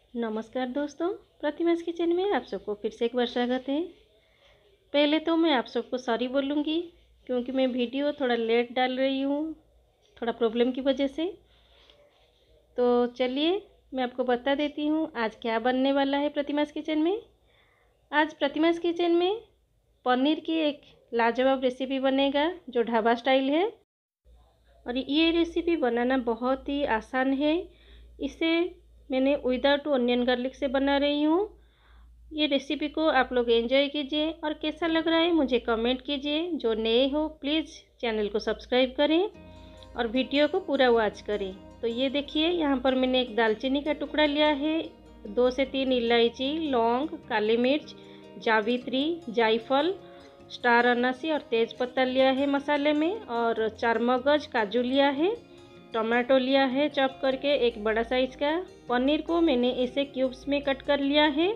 नमस्कार दोस्तों, प्रतिमास किचन में आप सबको फिर से एक बार स्वागत है। पहले तो मैं आप सबको सॉरी बोलूँगी क्योंकि मैं वीडियो थोड़ा लेट डाल रही हूँ, थोड़ा प्रॉब्लम की वजह से। तो चलिए मैं आपको बता देती हूँ आज क्या बनने वाला है प्रतिमास किचन में। आज प्रतिमास किचन में पनीर की एक लाजवाब रेसिपी बनेगा जो ढाबा स्टाइल है, और ये रेसिपी बनाना बहुत ही आसान है। इसे मैंने विदाउट ऑनियन गार्लिक से बना रही हूँ। ये रेसिपी को आप लोग एंजॉय कीजिए और कैसा लग रहा है मुझे कमेंट कीजिए। जो नए हो प्लीज़ चैनल को सब्सक्राइब करें और वीडियो को पूरा वॉच करें। तो ये देखिए, यहाँ पर मैंने एक दालचीनी का टुकड़ा लिया है, 2 से 3 इलायची, लौंग, काली मिर्च, जावित्री, जायफल, स्टार अनासी और तेज पत्ता लिया है मसाले में, और 4 मगज काजू लिया है, टमाटो लिया है चॉप करके एक बड़ा साइज का। पनीर को मैंने ऐसे क्यूब्स में कट कर लिया है।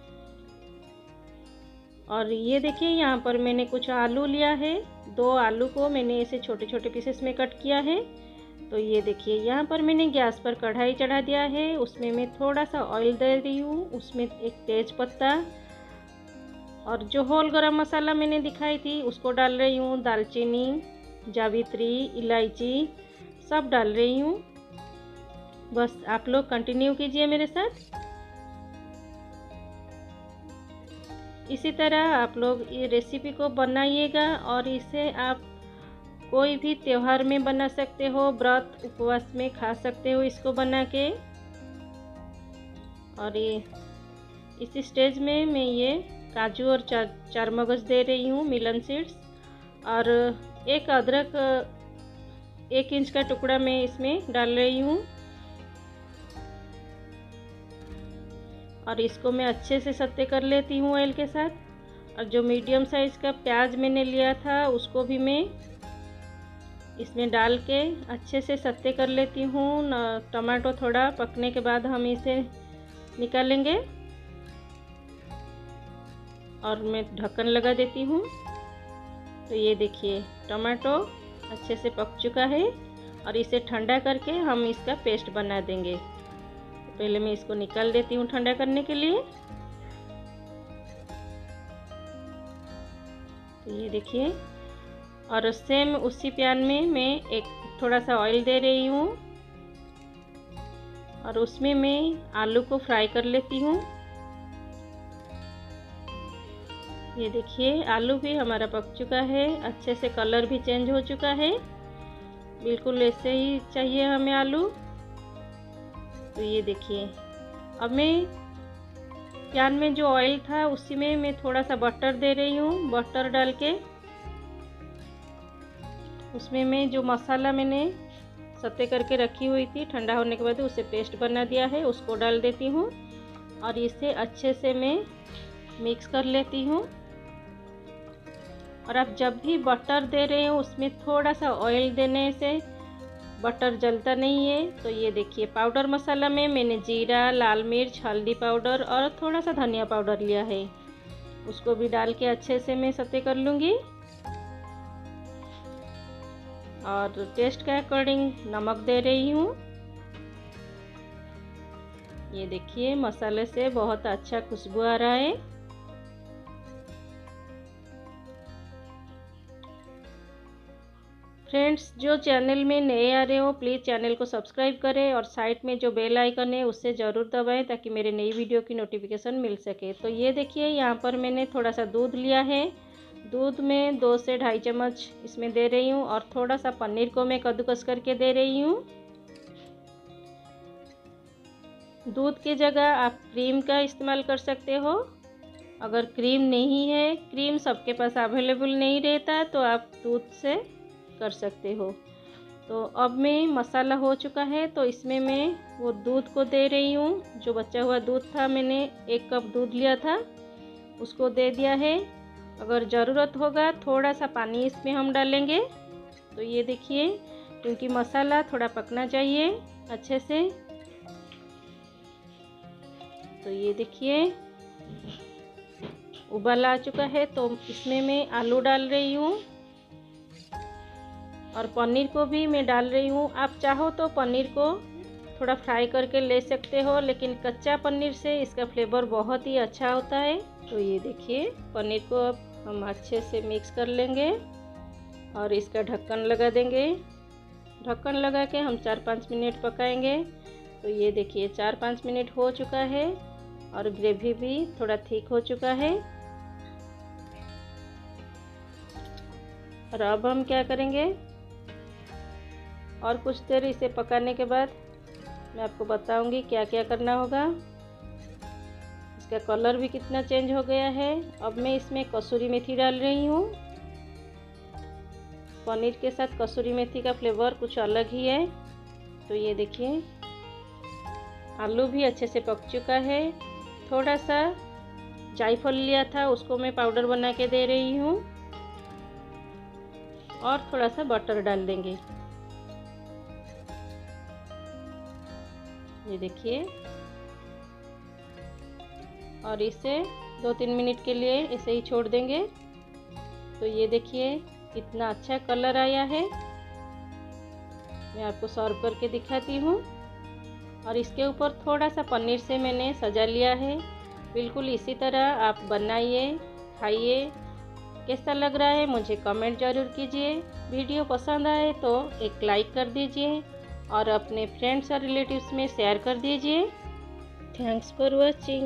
और ये देखिए, यहाँ पर मैंने कुछ आलू लिया है, 2 आलू को मैंने ऐसे छोटे छोटे पीसेस में कट किया है। तो ये देखिए, यहाँ पर मैंने गैस पर कढ़ाई चढ़ा दिया है, उसमें मैं थोड़ा सा ऑयल दे रही हूँ। उसमें एक तेज पत्ता और जो होल गरम मसाला मैंने दिखाई थी उसको डाल रही हूँ। दालचीनी, जावित्री, इलायची सब डाल रही हूँ। बस आप लोग कंटिन्यू कीजिए मेरे साथ। इसी तरह आप लोग ये रेसिपी को बनाइएगा और इसे आप कोई भी त्योहार में बना सकते हो, व्रत उपवास में खा सकते हो इसको बना के। और ये इसी स्टेज में मैं ये काजू और चार मगज दे रही हूँ, मिलन सीड्स, और एक अदरक 1 इंच का टुकड़ा मैं इसमें डाल रही हूँ। और इसको मैं अच्छे से सत्ते कर लेती हूँ ऑयल के साथ। और जो मीडियम साइज़ का प्याज मैंने लिया था उसको भी मैं इसमें डाल के अच्छे से सत्ते कर लेती हूँ। टमाटो थोड़ा पकने के बाद हम इसे निकालेंगे और मैं ढक्कन लगा देती हूँ। तो ये देखिए, टमाटो अच्छे से पक चुका है और इसे ठंडा करके हम इसका पेस्ट बना देंगे। तो पहले मैं इसको निकाल देती हूँ ठंडा करने के लिए। तो ये देखिए, और सेम उसी पैन में मैं एक थोड़ा सा ऑयल दे रही हूँ और उसमें मैं आलू को फ्राई कर लेती हूँ। ये देखिए, आलू भी हमारा पक चुका है, अच्छे से कलर भी चेंज हो चुका है। बिल्कुल ऐसे ही चाहिए हमें आलू। तो ये देखिए, अब मैं पैन में जो ऑयल था उसी में मैं थोड़ा सा बटर दे रही हूँ। बटर डाल के उसमें मैं जो मसाला मैंने सत्ते करके रखी हुई थी, ठंडा होने के बाद उसे पेस्ट बना दिया है, उसको डाल देती हूँ और इसे अच्छे से मैं मिक्स कर लेती हूँ। और आप जब भी बटर दे रहे हो उसमें थोड़ा सा ऑयल देने से बटर जलता नहीं है। तो ये देखिए, पाउडर मसाला में मैंने जीरा, लाल मिर्च, हल्दी पाउडर और थोड़ा सा धनिया पाउडर लिया है, उसको भी डाल के अच्छे से मैं सत्ते कर लूँगी। और टेस्ट के अकॉर्डिंग नमक दे रही हूँ। ये देखिए, मसाले से बहुत अच्छा खुशबू आ रहा है। फ्रेंड्स, जो चैनल में नए आ रहे हो प्लीज़ चैनल को सब्सक्राइब करें और साइड में जो बेल आइकन है उससे ज़रूर दबाएं ताकि मेरे नई वीडियो की नोटिफिकेशन मिल सके। तो ये देखिए, यहाँ पर मैंने थोड़ा सा दूध लिया है, दूध में 2 से 2.5 चम्मच इसमें दे रही हूँ और थोड़ा सा पनीर को मैं कद्दूकस करके दे रही हूँ। दूध की जगह आप क्रीम का इस्तेमाल कर सकते हो। अगर क्रीम नहीं है, क्रीम सबके पास अवेलेबल नहीं रहता, तो आप दूध से कर सकते हो। तो अब मैं मसाला हो चुका है तो इसमें मैं वो दूध को दे रही हूँ। जो बचा हुआ दूध था, मैंने 1 कप दूध लिया था, उसको दे दिया है। अगर ज़रूरत होगा थोड़ा सा पानी इसमें हम डालेंगे। तो ये देखिए, क्योंकि मसाला थोड़ा पकना चाहिए अच्छे से। तो ये देखिए, उबाल आ चुका है तो इसमें मैं आलू डाल रही हूँ और पनीर को भी मैं डाल रही हूँ। आप चाहो तो पनीर को थोड़ा फ्राई करके ले सकते हो, लेकिन कच्चा पनीर से इसका फ्लेवर बहुत ही अच्छा होता है। तो ये देखिए पनीर को अब हम अच्छे से मिक्स कर लेंगे और इसका ढक्कन लगा देंगे। ढक्कन लगा के हम 4-5 मिनट पकाएंगे। तो ये देखिए 4-5 मिनट हो चुका है और ग्रेवी भी थोड़ा थिक हो चुका है। और अब हम क्या करेंगे, और कुछ देर इसे पकाने के बाद मैं आपको बताऊंगी क्या क्या करना होगा। इसका कलर भी कितना चेंज हो गया है। अब मैं इसमें कसूरी मेथी डाल रही हूँ। पनीर के साथ कसूरी मेथी का फ्लेवर कुछ अलग ही है। तो ये देखिए आलू भी अच्छे से पक चुका है। थोड़ा सा जायफल लिया था, उसको मैं पाउडर बना के दे रही हूँ और थोड़ा सा बटर डाल देंगे। ये देखिए, और इसे 2-3 मिनट के लिए ऐसे ही छोड़ देंगे। तो ये देखिए कितना अच्छा कलर आया है। मैं आपको सर्व करके दिखाती हूँ। और इसके ऊपर थोड़ा सा पनीर से मैंने सजा लिया है। बिल्कुल इसी तरह आप बनाइए, खाइए। कैसा लग रहा है मुझे कमेंट ज़रूर कीजिए। वीडियो पसंद आए तो एक लाइक कर दीजिए और अपने फ्रेंड्स और रिलेटिव्स में शेयर कर दीजिए। Thanks for watching.